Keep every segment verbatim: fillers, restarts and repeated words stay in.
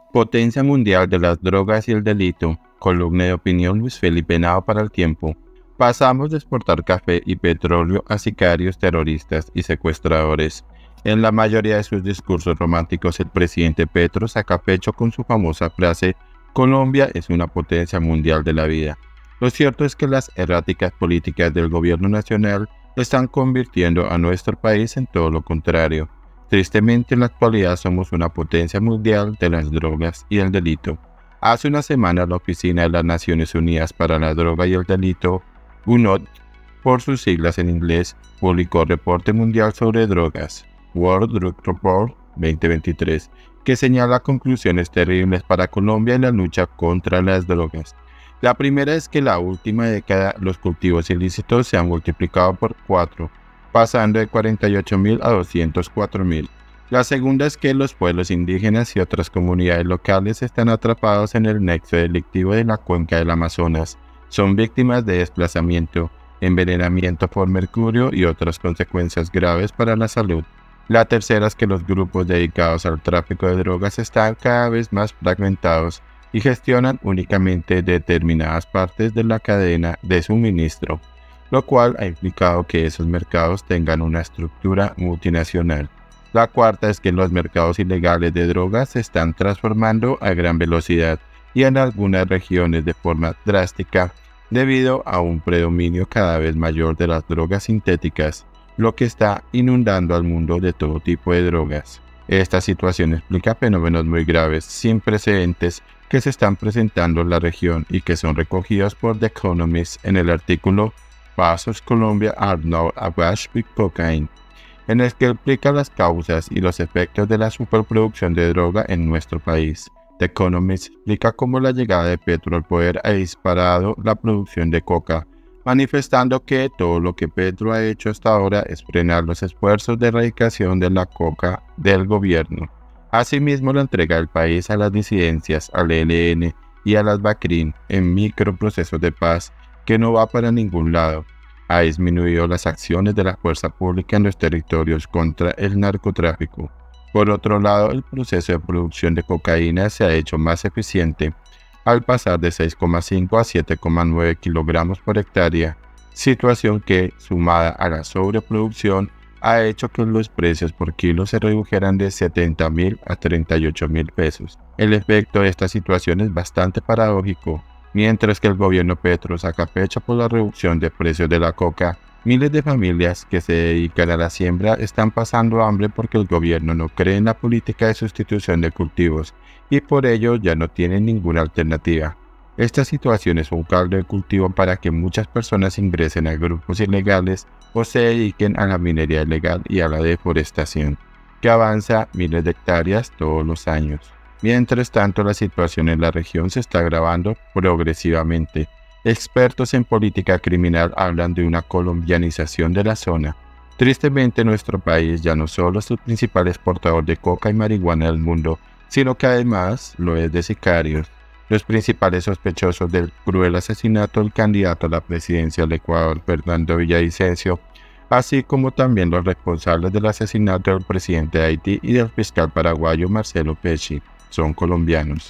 Potencia mundial de las drogas y el delito. Columna de opinión Luis Felipe Nao para El Tiempo. Pasamos de exportar café y petróleo a sicarios, terroristas y secuestradores. En la mayoría de sus discursos románticos, el presidente Petro saca pecho con su famosa frase: Colombia es una potencia mundial de la vida. Lo cierto es que las erráticas políticas del gobierno nacional están convirtiendo a nuestro país en todo lo contrario. Tristemente, en la actualidad somos una potencia mundial de las drogas y el delito. Hace una semana, la Oficina de las Naciones Unidas para la Droga y el Delito, U N O D, por sus siglas en inglés, publicó Reporte Mundial sobre Drogas, World Drug Report veinte veintitrés, que señala conclusiones terribles para Colombia en la lucha contra las drogas. La primera es que en la última década los cultivos ilícitos se han multiplicado por cuatro, pasando de cuarenta y ocho mil a doscientos cuatro mil. La segunda es que los pueblos indígenas y otras comunidades locales están atrapados en el nexo delictivo de la cuenca del Amazonas. Son víctimas de desplazamiento, envenenamiento por mercurio y otras consecuencias graves para la salud. La tercera es que los grupos dedicados al tráfico de drogas están cada vez más fragmentados y gestionan únicamente determinadas partes de la cadena de suministro, lo cual ha implicado que esos mercados tengan una estructura multinacional. La cuarta es que los mercados ilegales de drogas se están transformando a gran velocidad y en algunas regiones de forma drástica debido a un predominio cada vez mayor de las drogas sintéticas, lo que está inundando al mundo de todo tipo de drogas. Esta situación explica fenómenos muy graves, sin precedentes, que se están presentando en la región y que son recogidos por The Economist en el artículo Pasos Colombia are now awash with cocaine, en el que explica las causas y los efectos de la superproducción de droga en nuestro país. The Economist explica cómo la llegada de Petro al poder ha disparado la producción de coca, manifestando que todo lo que Petro ha hecho hasta ahora es frenar los esfuerzos de erradicación de la coca del gobierno. Asimismo, la entrega del país a las disidencias, al E L N y a las BACRIM en microprocesos de paz que no va para ningún lado, ha disminuido las acciones de la fuerza pública en los territorios contra el narcotráfico. Por otro lado, el proceso de producción de cocaína se ha hecho más eficiente, al pasar de seis coma cinco a siete coma nueve kilogramos por hectárea, situación que, sumada a la sobreproducción, ha hecho que los precios por kilo se redujeran de setenta mil a treinta y ocho mil pesos. El efecto de esta situación es bastante paradójico. Mientras que el gobierno Petro saca pecho por la reducción de precios de la coca, miles de familias que se dedican a la siembra están pasando hambre porque el gobierno no cree en la política de sustitución de cultivos y por ello ya no tienen ninguna alternativa. Esta situación es un caldo de cultivo para que muchas personas ingresen a grupos ilegales o se dediquen a la minería ilegal y a la deforestación, que avanza miles de hectáreas todos los años. Mientras tanto, la situación en la región se está agravando progresivamente. Expertos en política criminal hablan de una colombianización de la zona. Tristemente, nuestro país ya no solo es el principal exportador de coca y marihuana del mundo, sino que además lo es de sicarios. Los principales sospechosos del cruel asesinato del candidato a la presidencia del Ecuador, Fernando Villavicencio, así como también los responsables del asesinato del presidente de Haití y del fiscal paraguayo Marcelo Pecci, son colombianos.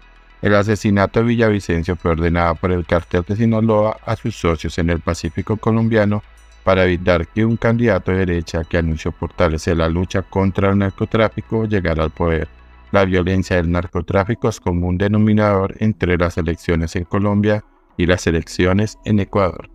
El asesinato de Villavicencio fue ordenado por el Cártel de Sinaloa a sus socios en el Pacífico colombiano para evitar que un candidato de derecha que anunció fortalecer la lucha contra el narcotráfico llegara al poder. La violencia del narcotráfico es como un denominador entre las elecciones en Colombia y las elecciones en Ecuador.